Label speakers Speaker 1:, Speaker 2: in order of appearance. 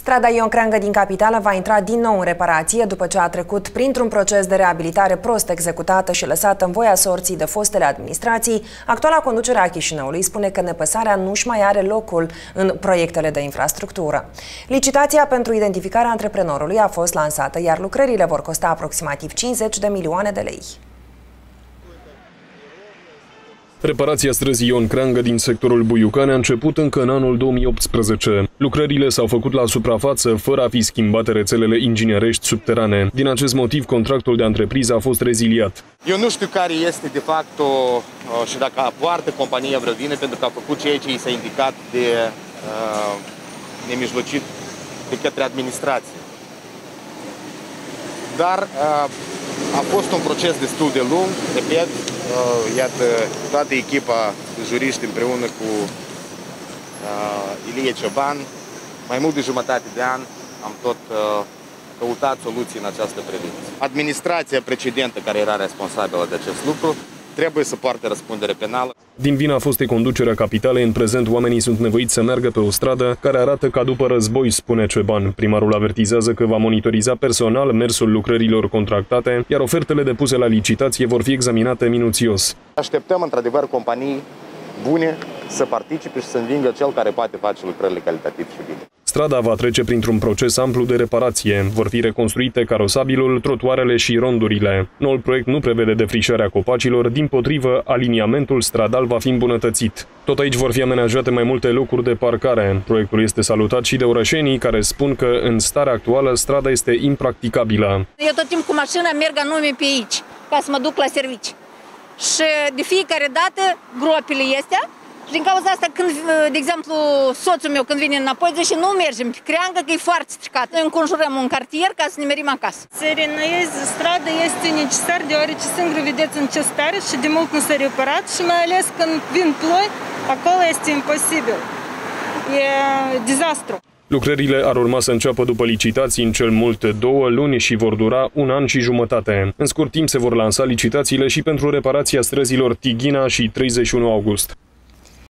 Speaker 1: Strada Ion Creangă din capitală va intra din nou în reparație după ce a trecut printr-un proces de reabilitare prost executată și lăsată în voia sorții de fostele administrații. Actuala conducere a Chișinăului spune că nepăsarea nu-și mai are locul în proiectele de infrastructură. Licitația pentru identificarea antreprenorului a fost lansată, iar lucrările vor costa aproximativ 50 de milioane de lei.
Speaker 2: Reparația străzii Ion Creangă din sectorul Buiucani a început încă în anul 2018. Lucrările s-au făcut la suprafață, fără a fi schimbate rețelele inginerești subterane. Din acest motiv, contractul de antrepriză a fost reziliat.
Speaker 3: Eu nu știu care este de fapt și dacă poartă compania vreo vină, pentru că a făcut ceea ce i s-a indicat de nemijlocit de către administrație. Dar a fost un proces destul de lung, repet, iată, toată echipa de juriști împreună cu Ilie Cioban, mai mult de jumătate de an am tot căutat soluții în această privință. Administrația precedentă care era responsabilă de acest lucru trebuie să poarte răspundere penală.
Speaker 2: Din vina fostei conducere a capitalei, în prezent oamenii sunt nevoiți să meargă pe o stradă care arată ca după război, spune Cioban. Primarul avertizează că va monitoriza personal mersul lucrărilor contractate, iar ofertele depuse la licitație vor fi examinate minuțios.
Speaker 3: Așteptăm într-adevăr companii bune să participe și să învingă cel care poate face lucrările calitativ și bine.
Speaker 2: Strada va trece printr-un proces amplu de reparație. Vor fi reconstruite carosabilul, trotuarele și rondurile. Noul proiect nu prevede defrișarea copacilor, dimpotrivă, aliniamentul stradal va fi îmbunătățit. Tot aici vor fi amenajate mai multe locuri de parcare. Proiectul este salutat și de orășenii, care spun că în starea actuală strada este impracticabilă.
Speaker 4: Eu tot timpul cu mașina merg anume pe aici, ca să mă duc la servici. Și de fiecare dată gropile astea. Și din cauza asta, când, de exemplu, soțul meu când vine înapoi, zice nu mergem pe Creangă, că e foarte stricat. Noi înconjurăm un cartier ca să ne merim acasă.
Speaker 5: Să reînnoieze strada este necesar, deoarece singur vedeți în ce stare și de mult nu s-a reparat și mai ales când vin ploi, acolo este imposibil. E dezastru.
Speaker 2: Lucrările ar urma să înceapă după licitații în cel mult 2 luni și vor dura 1 an și jumătate. În scurt timp se vor lansa licitațiile și pentru reparația străzilor Tighina și 31 august.